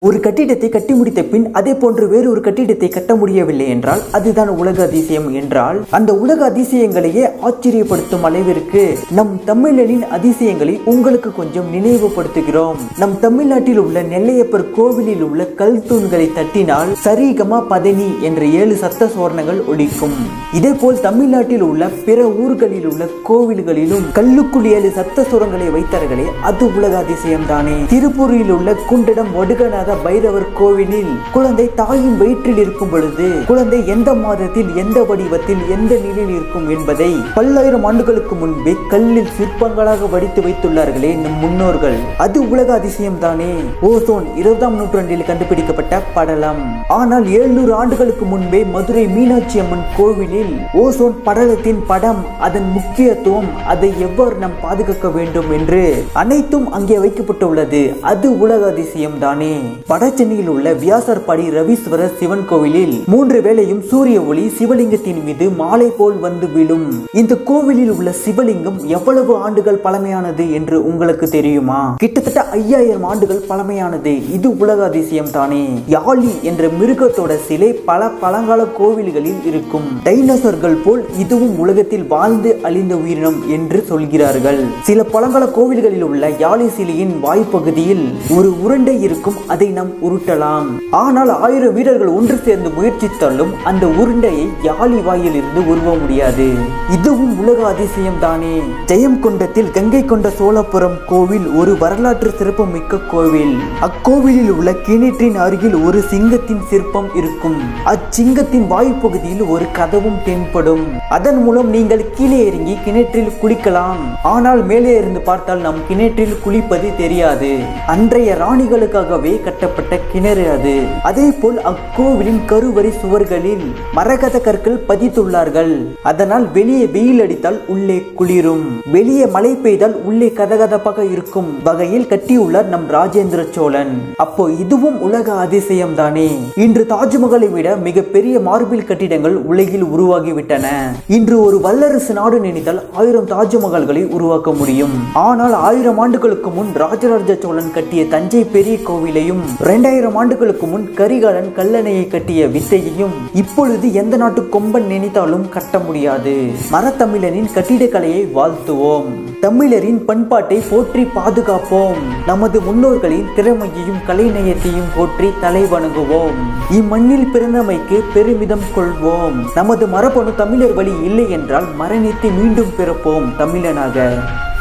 ஒரு கட்டிடத்தை கட்டி முடித்த பின் அதே போன்று வேறு ஒரு கட்டிடத்தை கட்ட முடியவில்லை என்றால் அதுதான் உலக அதிசயம் என்றால், அந்த உலக அதிசயங்களையே ஆச்சரியப்படுத்தும் அளவிற்கு நம் தமிழனின் அதிசயங்களை உங்களுக்கு கொஞ்சம் நினைவுபடுத்துகிறோம். நம் தமிழ்நாட்டில் உள்ள நெல்லையப்பர் கோவிலில் உள்ள கல் தூண்களை தட்டினால் சரிகமா பதனி என்ற 7 சத்த சோரணங்கள் ஒலிக்கும். இதே போல் தமிழ்நாட்டில் உள்ள பிற ஊர்களில் உள்ள கோவில்களிலும் கல்லுக்குள் 7 சத்த சுரங்களை வைத்தார்களே, அது உலக அதிசயம் தானே. திருப்பூரில் உள்ள குண்டடம் வடுகநாத பைரவர் கோவிலில் குழந்தை தாயின் வயிற்றில் இருக்கும் பொழுது குழந்தை எந்த மாதத்தில் எந்த வடிவத்தில் எந்த நிலையில் இருக்கும் என்பதை பல்லாயிரம் ஆண்டுகளுக்கு முன்பே கல்லில் சிற்பங்களாக வடித்து வைத்துள்ளார்களே நம் முன்னோர்கள், அது உலக அதிசயம் தானே. ஓசோன் 20ஆம் நூற்றாண்டில் கண்டுபிடிக்கப்பட்ட படலம். ஆனால் 700 ஆண்டுகளுக்கு முன்பே மதுரை மீனாட்சி அம்மன் கோவிலில் ஓசோன் படலத்தின் படம், அதன் முக்கியத்துவம், அதை எவ்வாறு நாம் பாதுகாக்க வேண்டும் என்று அனைத்தும் அங்கே வைக்கப்பட்டுள்ளது, அது உலக அதிசயம் தானே. வடசென்னையில் உள்ள வியாசர்பாடி ரவீஸ்வரர் சிவன் கோவிலில் 3 வேளையும் சூரிய ஒளி சிவலிங்கத்தின் மீது மாலை போல் வந்து விழும். இந்த கோவிலில் உள்ள சிவலிங்கம் எவ்வளவு ஆண்டுகள் பழமையானது என்று உங்களுக்கு தெரியுமா? கிட்டத்தட்ட 5000 ஆண்டுகள் பழமையானது. இது உலக அதிசயம் தானே. யாழி என்ற மிருகத்தோட சிலை பல பழங்கால கோவில்களில் இருக்கும். டைனோசர்கள் போல் இதுவும் உலகத்தில் வாழ்ந்து அழிந்த உயிரினம் என்று சொல்கிறார்கள். சில பழங்கால கோவில்களில் உள்ள யாழி சிலையின் வாய்ப்பகுதியில் ஒரு உருண்டை இருக்கும், அதை நாம் உருட்டலாம். ஆனால் 1000 வீரர்கள் ஒன்று சேர்ந்து முயற்சித்தாலும் அந்த உருண்டையை யாழி வாயில் இருந்து உருவ முடியாது. இதுவும் உலக அதிசயம் தானே. ஜெயங்கொண்டத்தில் கங்கை கொண்ட சோழபுரம் கோவில் ஒரு வரலாற்று சிறப்புமிக்க கோவில். அக்கோவிலில் உள்ள கிணற்றின் அருகில் ஒரு சிங்கத்தின் சிற்பம் இருக்கும். அச்சிங்கத்தின் வாய்ப்பகுதியில் ஒரு கதவும் தென்படும். அதன் மூலம் நீங்கள் கீழே இறங்கி கிணற்றில் குளிக்கலாம். ஆனால் மேலே இருந்து பார்த்தால் நம் கிணற்றில் குளிப்பது தெரியாது. அன்றைய ராணிகளுக்காகவே கட்டப்பட்ட கிணறு அது. அதே போல் அக்கோவிலின் கருவறை சுவர்களில் மரகத கற்கள் பதித்துள்ளார்கள். அதனால் வெளியே வெயில் அடித்தால் உள்ளே குளிரும், வெளியே மழை பெய்தால் உள்ளே கதகதப்பாக இருக்கும் வகையில் கட்டியுள்ளார் நம் ராஜேந்திர சோழன். அப்போ இதுவும் உலக அதிசயம் தானே. இன்று தாஜ்மஹாலை விட மிக பெரிய மார்பிள் கட்டிடங்கள் உலகில் உருவாகிவிட்டன. இன்று ஒரு வல்லரசு நாடு நினைத்தால் 1000 தாஜ்மஹால்களை உருவாக்க முடியும். ஆனால் 1000 ஆண்டுகளுக்கு முன் ராஜராஜ சோழன் கட்டிய தஞ்சை பெரிய கோவிலையும் 2000 ஆண்டுகளுக்கு முன் கரிகாலன் கல்லணையை கட்டிய வித்தையையும் இப்பொழுது எந்த நாட்டு கொம்பன் நினைத்தாலும் கட்ட முடியாது. மரத்தமிழனின் கட்டிடக்கலையை வாழ்த்துவோம். தமிழரின் பண்பாட்டை போற்றி பாதுகாப்போம். நமது முன்னோர்களின் திறமையையும் கலைநயத்தையும் போற்றி தலை வணங்குவோம். இம்மண்ணில் பிறந்தமைக்கு பெருமிதம் கொள்வோம். நமது மரபணு தமிழர் வழி இல்லை என்றால் மரணித்து மீண்டும் பிறப்போம் தமிழனாக.